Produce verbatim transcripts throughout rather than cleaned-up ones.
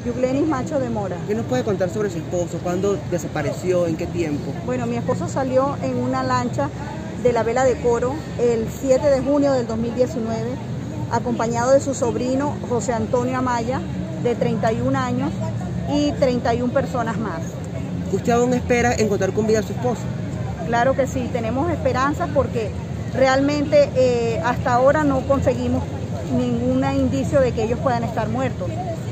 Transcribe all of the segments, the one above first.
Yuglenis Macho de Mora. ¿Qué nos puede contar sobre su esposo? ¿Cuándo desapareció? ¿En qué tiempo? Bueno, mi esposo salió en una lancha de la vela de Coro el siete de junio del dos mil diecinueve, acompañado de su sobrino José Antonio Amaya, de treinta y un años, y treinta y una personas más. ¿Usted aún espera encontrar con vida a su esposo? Claro que sí, tenemos esperanza porque realmente eh, hasta ahora no conseguimos ningún indicio de que ellos puedan estar muertos.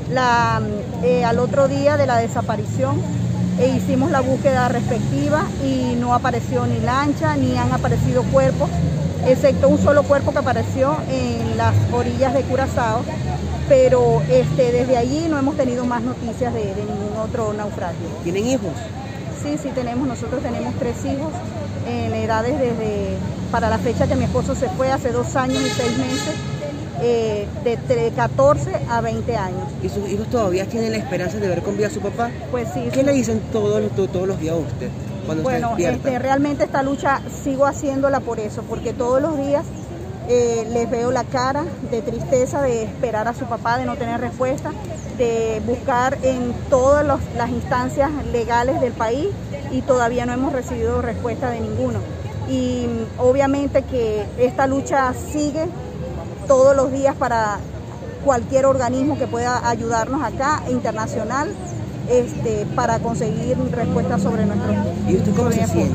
La, eh, al otro día de la desaparición eh, hicimos la búsqueda respectiva y no apareció ni lancha ni han aparecido cuerpos, excepto un solo cuerpo que apareció en las orillas de Curazao, pero este, desde allí no hemos tenido más noticias de, de ningún otro naufragio. ¿Tienen hijos? Sí, sí tenemos, nosotros tenemos tres hijos en edades desde, para la fecha que mi esposo se fue, hace dos años y seis meses, eh, de, de catorce a veinte años. ¿Y sus hijos todavía tienen la esperanza de ver con vida a su papá? Pues sí. ¿Qué sí. le dicen todos, todos los días a usted cuando bueno, se despierta? Este, realmente esta lucha sigo haciéndola por eso, porque todos los días eh, les veo la cara de tristeza, de esperar a su papá, de no tener respuesta, de buscar en todas los, las instancias legales del país y todavía no hemos recibido respuesta de ninguno. Y obviamente que esta lucha sigue todos los días para cualquier organismo que pueda ayudarnos acá, internacional, este, para conseguir respuestas sobre nuestros... ¿Y usted cómo se siente?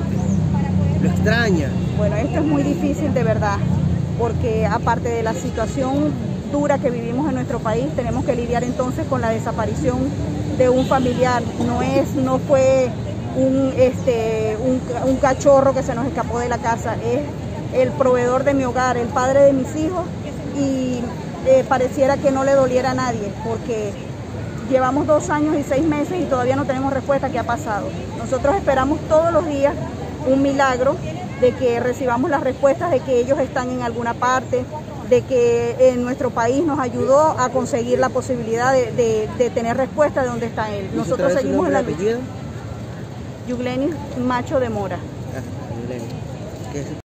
¿Lo extraña? Bueno, esto es muy difícil de verdad, porque aparte de la situación dura que vivimos en nuestro país, tenemos que lidiar entonces con la desaparición de un familiar. No es, no fue un, este, un, un cachorro que se nos escapó de la casa, es el proveedor de mi hogar, el padre de mis hijos, y eh, pareciera que no le doliera a nadie, porque llevamos dos años y seis meses y todavía no tenemos respuesta. ¿Qué ha pasado? Nosotros esperamos todos los días un milagro de que recibamos las respuestas de que ellos están en alguna parte, de que en nuestro país nos ayudó a conseguir la posibilidad de, de, de tener respuesta de dónde está él. Nosotros seguimos en la lucha. Yuglenis Macho de Mora. Ah, Yuglenis.